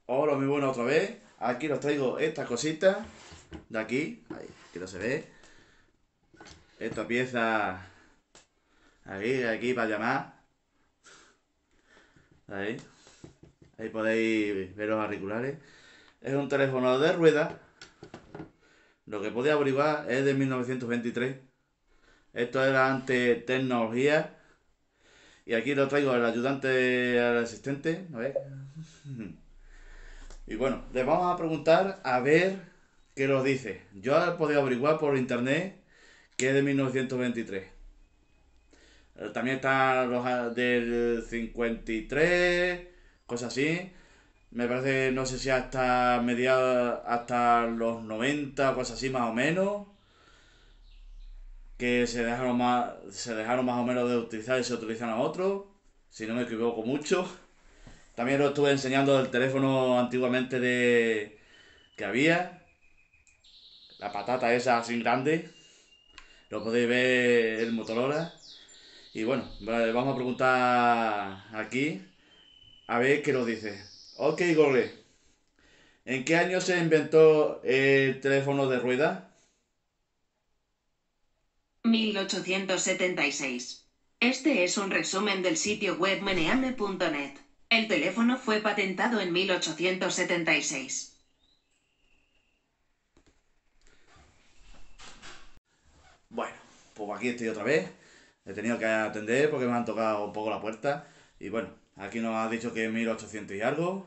Hola, muy bueno otra vez. Aquí os traigo esta cosita de aquí. Ahí, que no se ve. Esta pieza aquí para llamar. Ahí. Ahí podéis ver los auriculares. Es un teléfono de ruedas. Lo que podía averiguar es de 1923. Esto era antes tecnología. Y aquí lo traigo al ayudante, al asistente. A ver. Y bueno, les vamos a preguntar a ver qué nos dice. Yo he podido averiguar por internet que es de 1923. También están los del 53, cosas así. Me parece, no sé si hasta mediados, hasta los 90, cosas así más o menos. Que se dejaron más o menos de utilizar y se utilizan a otros. Si no me equivoco mucho. También lo estuve enseñando del teléfono antiguamente que había. La patata esa así grande. Lo podéis ver el Motorola. Y bueno, vale, vamos a preguntar aquí a ver qué nos dice. Ok, Google, ¿en qué año se inventó el teléfono de rueda? 1876. Este es un resumen del sitio web meneame.net. El teléfono fue patentado en 1876. Bueno, pues aquí estoy otra vez. He tenido que atender porque me han tocado un poco la puerta. Y bueno, aquí nos ha dicho que es 1800 y algo.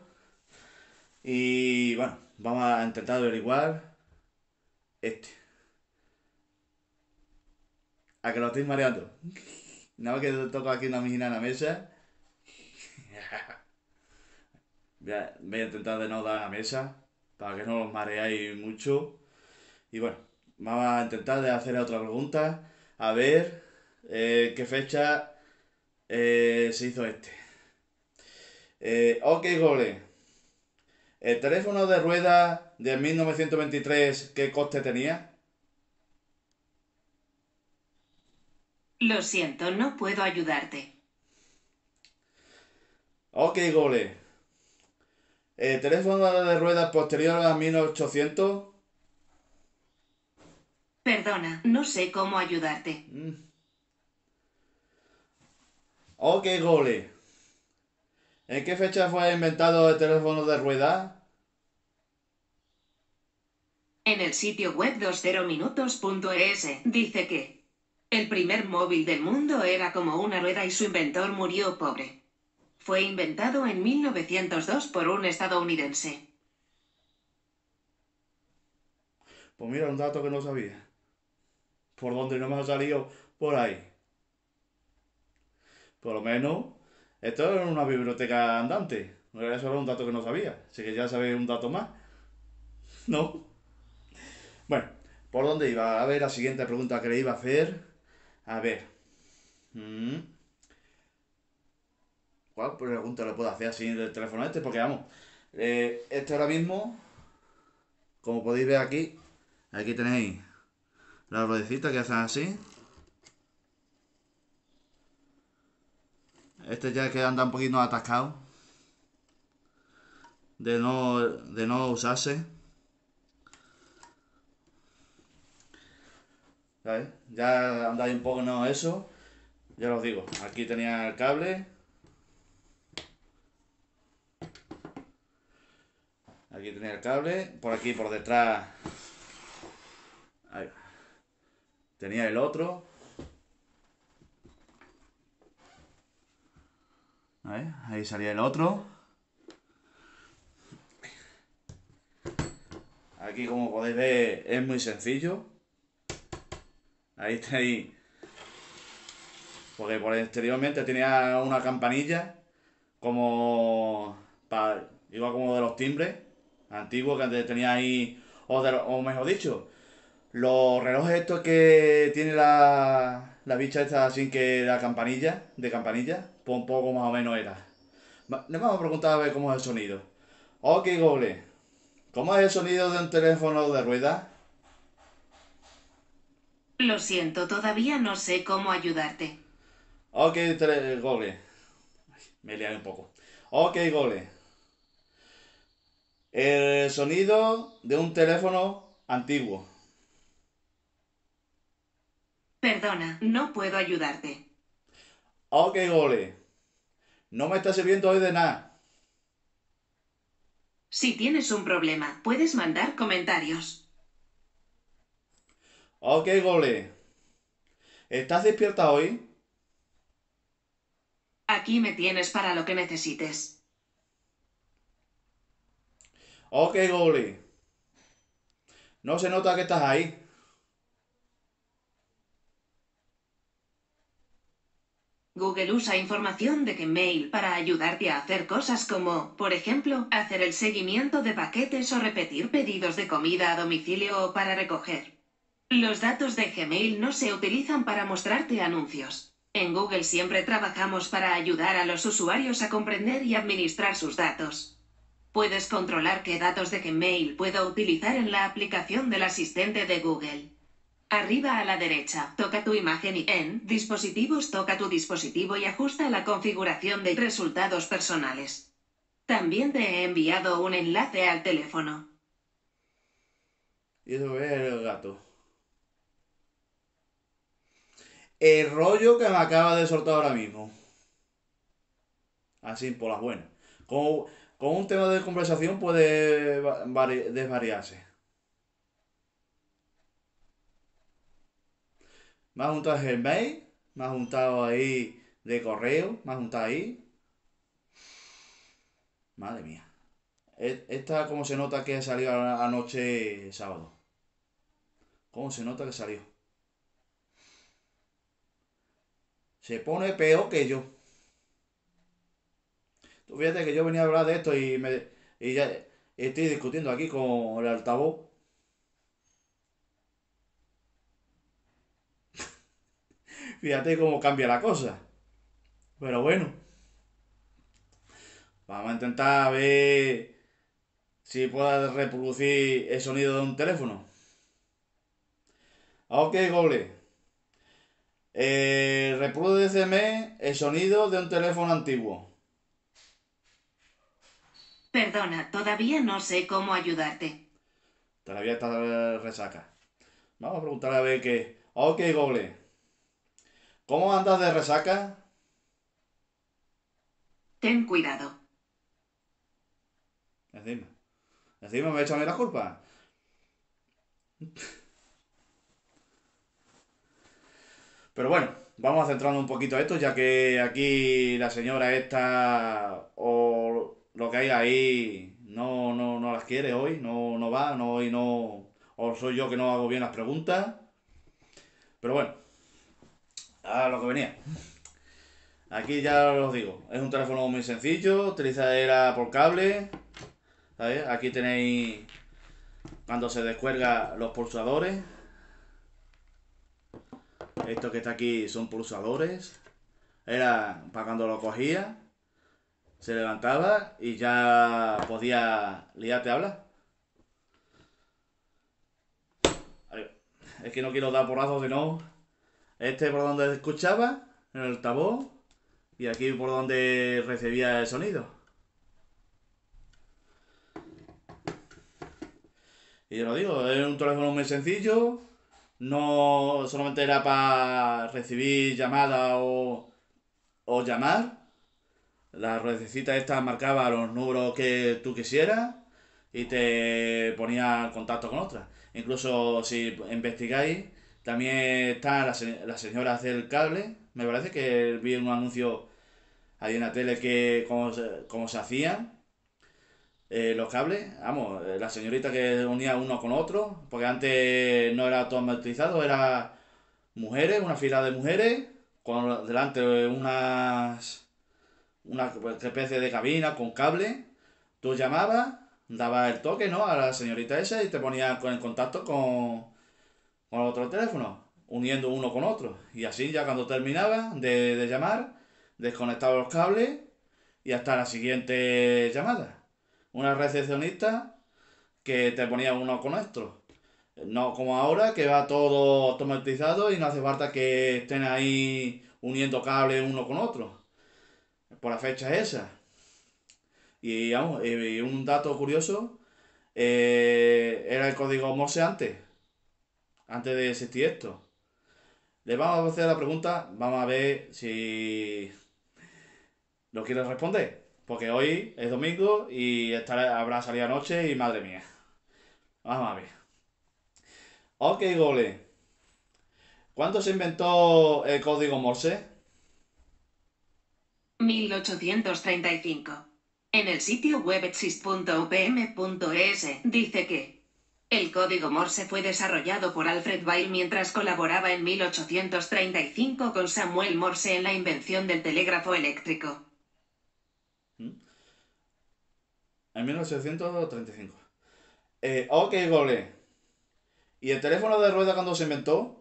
Y bueno, vamos a intentar averiguar este. A que lo estoy mareando. Nada más que toco aquí una mijina en la mesa. Voy a intentar de no dar a la mesa para que no os mareáis mucho. Y bueno, vamos a intentar de hacer otra pregunta. A ver qué fecha se hizo este. Ok, Gole. ¿El teléfono de rueda de 1923 qué coste tenía? Lo siento, no puedo ayudarte. Ok, Gole. ¿El teléfono de ruedas posterior a 1800? Perdona, no sé cómo ayudarte. Ok, Gole. ¿En qué fecha fue inventado el teléfono de rueda? En el sitio web 20minutos.es dice que el primer móvil del mundo era como una rueda y su inventor murió pobre. Fue inventado en 1902 por un estadounidense. Pues mira, un dato que no sabía. Por donde no me ha salido, por ahí. Por lo menos, esto es una biblioteca andante. Eso era un dato que no sabía. Así que ya sabéis un dato más. ¿No? Bueno, ¿por dónde iba? A ver, la siguiente pregunta que le iba a hacer. A ver. mm, ¿Cuál pregunta le puedo hacer así del teléfono este? Porque vamos, este ahora mismo, como podéis ver aquí, aquí tenéis la ruedecita que hacen así. Este ya que anda un poquito atascado de no usarse. ¿Sabes? Ya andáis un poco, no eso. Ya os digo, aquí tenía el cable. Aquí tenía el cable. Por aquí, por detrás, ahí, tenía el otro. Ahí salía el otro. Aquí, como podéis ver, es muy sencillo. Ahí tenéis. Porque por exteriormente tenía una campanilla. Como. Igual como de los timbres. Antiguos que antes tenía ahí. O mejor dicho, los relojes estos que tiene la bicha esta así que la campanilla, de campanilla, pues un poco más o menos era. Le vamos a preguntar a ver cómo es el sonido. Ok, Google, ¿cómo es el sonido de un teléfono de rueda? Lo siento, todavía no sé cómo ayudarte. Ok, Google, me lié un poco. Ok, Google, El sonido de un teléfono antiguo. Perdona, no puedo ayudarte. Ok, Google. No me está sirviendo hoy de nada. Si tienes un problema, puedes mandar comentarios. Ok, Google. ¿Estás despierta hoy? Aquí me tienes para lo que necesites. Ok, Google. No se nota que estás ahí. Google usa información de Gmail para ayudarte a hacer cosas como, por ejemplo, hacer el seguimiento de paquetes o repetir pedidos de comida a domicilio o para recoger. Los datos de Gmail no se utilizan para mostrarte anuncios. En Google siempre trabajamos para ayudar a los usuarios a comprender y administrar sus datos. Puedes controlar qué datos de Gmail puedo utilizar en la aplicación del asistente de Google. Arriba a la derecha, toca tu imagen y en Dispositivos toca tu dispositivo y ajusta la configuración de resultados personales. También te he enviado un enlace al teléfono. Y eso es el gato. El rollo que me acaba de soltar ahora mismo. Así por las buenas. Con, con un tema de conversación puede desvariarse. Me ha juntado Gmail, me ha juntado ahí de correo, me ha juntado ahí. Madre mía. Esta como se nota que salió anoche sábado. ¿Cómo se nota que salió? Se pone peor que yo. Tú fíjate que yo venía a hablar de esto y ya estoy discutiendo aquí con el altavoz. Fíjate cómo cambia la cosa. Pero bueno, vamos a intentar ver si puedo reproducir el sonido de un teléfono. Ok, Google. Reprodúceme el sonido de un teléfono antiguo. Perdona, todavía no sé cómo ayudarte. Todavía está resaca. Vamos a preguntarle a ver qué. Ok, Google. ¿Cómo andas de resaca? Ten cuidado. Encima. Encima me echa a mí la culpa. Pero bueno, vamos a centrarnos un poquito a esto, ya que aquí la señora esta o lo que hay ahí no las quiere hoy, no va, no hoy no. O soy yo que no hago bien las preguntas. Pero bueno, a lo que venía. Aquí ya os digo, es un teléfono muy sencillo, era por cable, ¿sabes? Aquí tenéis cuando se descuelga los pulsadores. Esto que está aquí son pulsadores. Era para cuando lo cogía, se levantaba y ya podía liarte a hablar. Es que no quiero dar porrazos, sino este por donde escuchaba, en el altavoz, y aquí por donde recibía el sonido. Y yo lo digo, es un teléfono muy sencillo, no solamente era para recibir llamadas o llamar. La ruedecita esta marcaba los números que tú quisieras y te ponía en contacto con otras. Incluso si investigáis, también están las señoras del cable. Me parece que vi un anuncio ahí en la tele que cómo se hacían los cables. Vamos, la señorita que unía uno con otro, porque antes no era automatizado, era mujeres, una fila de mujeres, con delante una especie de cabina con cable. Tú llamabas, dabas el toque, ¿no? A la señorita esa y te ponías en contacto con otro teléfono, uniendo uno con otro. Y así ya cuando terminaba de llamar, desconectaba los cables y hasta la siguiente llamada. Una recepcionista que te ponía uno con otro. No como ahora que va todo automatizado y no hace falta que estén ahí uniendo cables uno con otro. Por la fecha esa. Y vamos, un dato curioso, era el código Morse antes de existir esto. Le vamos a hacer la pregunta, vamos a ver si lo quiere responder. Porque hoy es domingo y habrá salido anoche y madre mía. Vamos a ver. Ok, Gole. ¿Cuándo se inventó el código Morse? 1835. En el sitio web exist.upm.es dice que el código Morse fue desarrollado por Alfred Vail mientras colaboraba en 1835 con Samuel Morse en la invención del telégrafo eléctrico. En 1835. Ok, Gole. ¿Y el teléfono de rueda cuándo se inventó?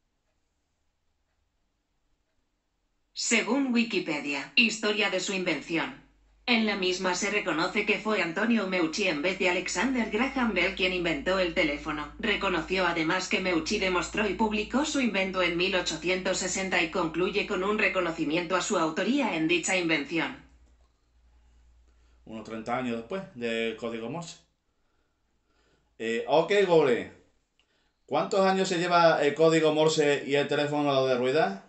Según Wikipedia, historia de su invención. En la misma se reconoce que fue Antonio Meucci en vez de Alexander Graham Bell quien inventó el teléfono. Reconoció además que Meucci demostró y publicó su invento en 1860 y concluye con un reconocimiento a su autoría en dicha invención. Unos 30 años después del código Morse. Ok, Gole. ¿Cuántos años se lleva el código Morse y el teléfono de rueda?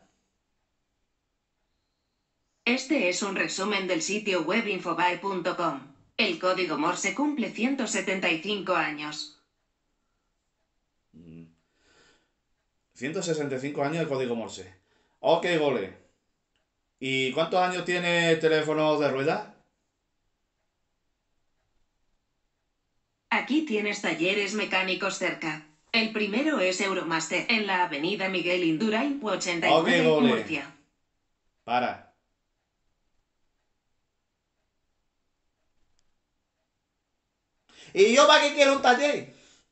Este es un resumen del sitio web infobae.com. El código Morse cumple 175 años. 165 años el código Morse. Ok, Gole. ¿Y cuántos años tiene el teléfono de rueda? Aquí tienes talleres mecánicos cerca. El primero es Euromaster, en la avenida Miguel Indurain, 89, Ok, Gole. Murcia. Para. ¿Y yo para qué quiero un taller?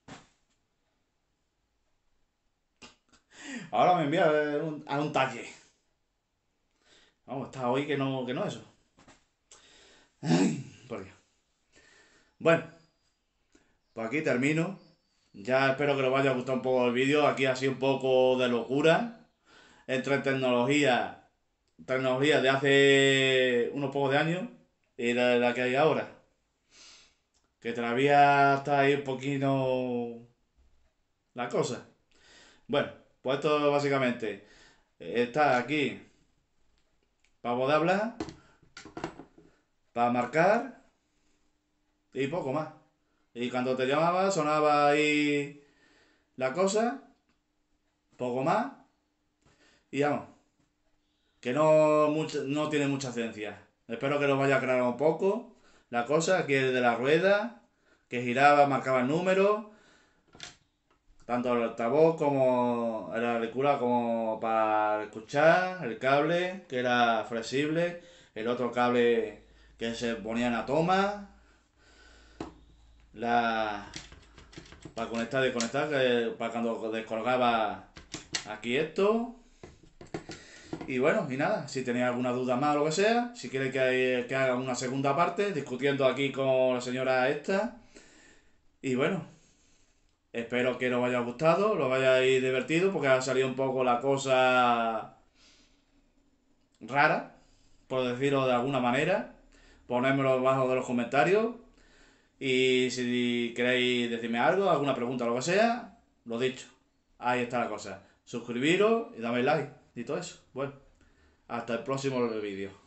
Ahora me envía a un taller. Vamos, está hoy que no eso. Ay, por Dios. Bueno, pues aquí termino. Ya espero que os vaya a gustar un poco el vídeo. Aquí ha sido un poco de locura. Entre tecnología de hace unos pocos de años y de la que hay ahora. Que todavía está ahí un poquito la cosa. Bueno, pues esto básicamente está aquí para poder hablar, para marcar y poco más. Y cuando te llamaba sonaba ahí la cosa, poco más y vamos, que no tiene mucha ciencia. Espero que lo vaya a aclarar un poco. La cosa, aquí es de la rueda, que giraba, marcaba el número, tanto el altavoz como el auricular como para escuchar, el cable, que era flexible, el otro cable que se ponía en la toma, la para conectar y desconectar, para cuando descolgaba aquí esto. Y bueno, y nada, si tenéis alguna duda más o lo que sea, si queréis que haga una segunda parte, discutiendo aquí con la señora esta. Y bueno, espero que os haya gustado, lo hayáis divertido, porque ha salido un poco la cosa rara, por decirlo de alguna manera. Ponérmelo abajo de los comentarios. Y si queréis decirme algo, alguna pregunta o lo que sea, lo dicho. Ahí está la cosa. Suscribiros y dame like y todo eso. Bueno, hasta el próximo vídeo.